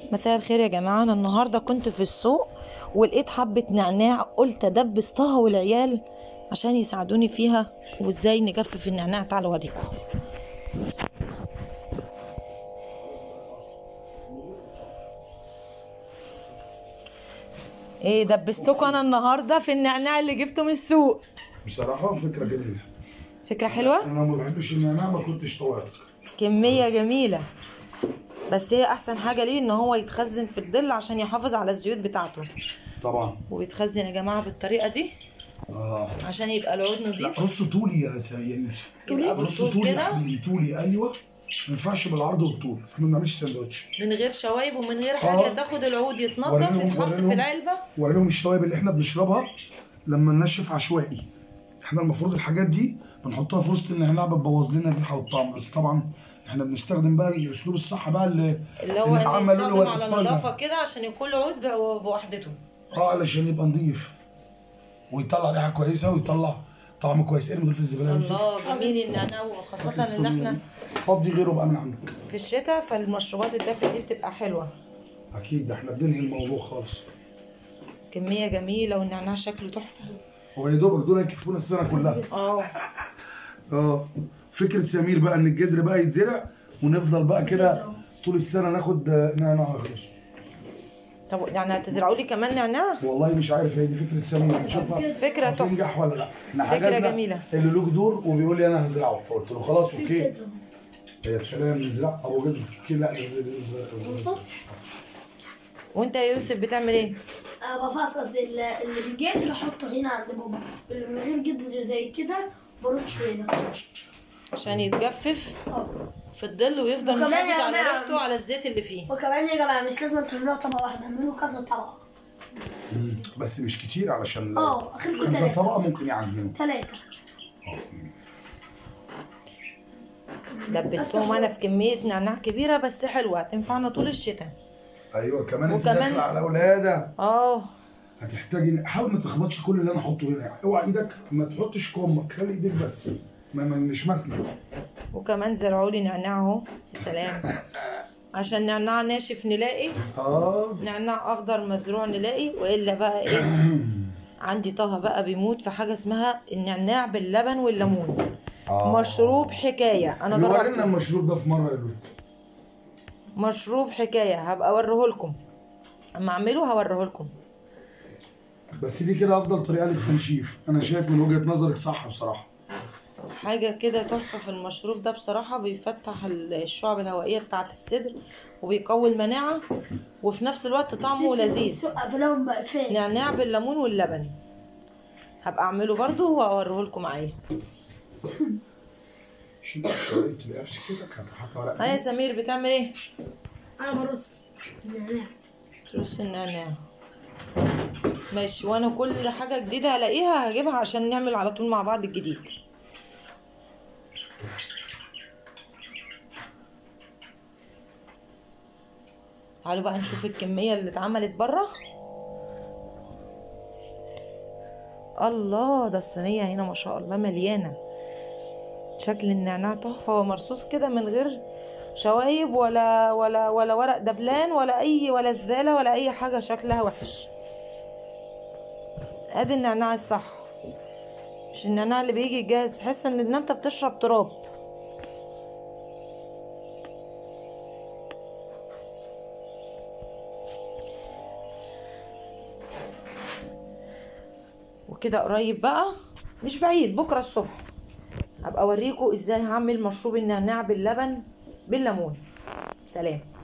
مساء الخير يا جماعة. أنا النهاردة كنت في السوق ولقيت حبة نعناع، قلت أدبس طه والعيال عشان يساعدوني فيها وإزاي نجفف النعناع. تعالوا أوريكم. إيه دبستكم أنا النهاردة في النعناع اللي جبته من السوق. بصراحة فكرة جميلة. فكرة حلوة؟ أنا ما بحبش النعناع، ما كنتش طوعت. كمية جميلة، بس هي أحسن حاجة ليه إن هو يتخزن في الظل عشان يحافظ على الزيوت بتاعته. طبعا. ويتخزن يا جماعة بالطريقة دي عشان يبقى العود نضيف. رص طولي يا يوسف. يبقى بالطول كده. طولي أيوه، ما ينفعش بالعرض والطول، ما بنعملش سندوتش. من غير شوايب ومن غير حاجة، تاخد العود يتنضف يتحط في العلبة. وريلهم الشوايب اللي احنا بنشربها لما ننشف عشوائي. احنا المفروض الحاجات دي بنحطها في وسط النعناع بتبوظ لنا الريحة والطعم، بس طبعا احنا بنستخدم بقى الاسلوب الصح بقى اللي هو نستخدم على نظافة كده عشان يكون العود بوحدته. علشان يبقى نضيف ويطلع ريحة كويسة ويطلع طعم كويس. ارمي دول في الزبالة. الله جميل النعناع، وخاصة ان احنا فضي غيره بقى من عندك في الشتاء، فالمشروبات الدافئة دي بتبقى حلوة. اكيد احنا بننهي الموضوع خالص. كمية جميلة والنعناع شكله تحفة. هو يا دوبك دول هيكفونا السنة كلها. فكرة سمير بقى ان الجدر بقى يتزرع ونفضل بقى كده طول السنة ناخد نعناع. خلاص. طب يعني هتزرعوا لي كمان نعناع؟ والله مش عارف، هي دي فكرة سمير، نشوفها فكرة تحفة تنجح ولا لا. فكرة جميلة. اللي له جذور وبيقول لي انا هزرعه، فقلت له خلاص اوكي. يا سلام، نزرع ابو جذر لا نزرع. وانت يا يوسف بتعمل ايه؟ بفصص اللي بالجدر احطه هنا عند بابا، اللي من غير جدر زي كده برص هنا عشان يتجفف في الظل ويفضل محافظ على ريحته على الزيت اللي فيه. وكمان يا جماعه مش لازم تعملوها طبقه واحده، اعملوا كذا طبقه. بس مش كتير علشان اخركم كذا طبقه ممكن يعجنوا. 3. دبستهم انا في كميه نعناع كبيره بس حلوه، هتنفعنا طول الشتاء. ايوه كمان انت داخله على اولادها. هتحتاجي حاول ما تخبطش كل اللي انا احطه هنا. اوعى ايدك ما تحطش كمك، خلي ايدك بس مش مسند. وكمان زرعوا لي نعناع اهو. سلام. عشان نعناع ناشف نلاقي، نعناع اخضر مزروع نلاقي، والا بقى ايه. عندي طه بقى بيموت في حاجه اسمها النعناع باللبن والليمون. مشروب حكايه. انا جربته. ورينا المشروب ده في مره يا لولو. مشروب حكايه، هبقى اوريه لكم اما اعمله، هوريه لكم. بس دي كده افضل طريقه للتنشيف، انا شايف من وجهه نظرك صح بصراحه. حاجه كده تحفه في المشروب ده بصراحه، بيفتح الشعب الهوائيه بتاعه الصدر وبيقوي المناعه، وفي نفس الوقت طعمه لذيذ. نعناع بالليمون واللبن. هبقى اعمله برضو واوريه لكم معايا. انا يا سمير بتعمل ايه؟ انا برص النعناع. ترص النعناع ماشي. وانا كل حاجه جديده هلاقيها هجيبها عشان نعمل على طول مع بعض الجديد. تعالوا بقى نشوف الكميه اللي اتعملت بره. الله، ده الصينيه هنا ما شاء الله مليانه. شكل النعناع تحفه ومرصوص كده من غير شوايب ولا ورق دبلان ولا زباله ولا اي حاجه شكلها وحش. ادي النعناع الصح، مش النعناع اللي بيجي جاهز تحس ان انت بتشرب تراب. وكده قريب بقى، مش بعيد، بكره الصبح هبقى اوريكم ازاي هعمل مشروب النعناع باللبن بالليمون. سلام.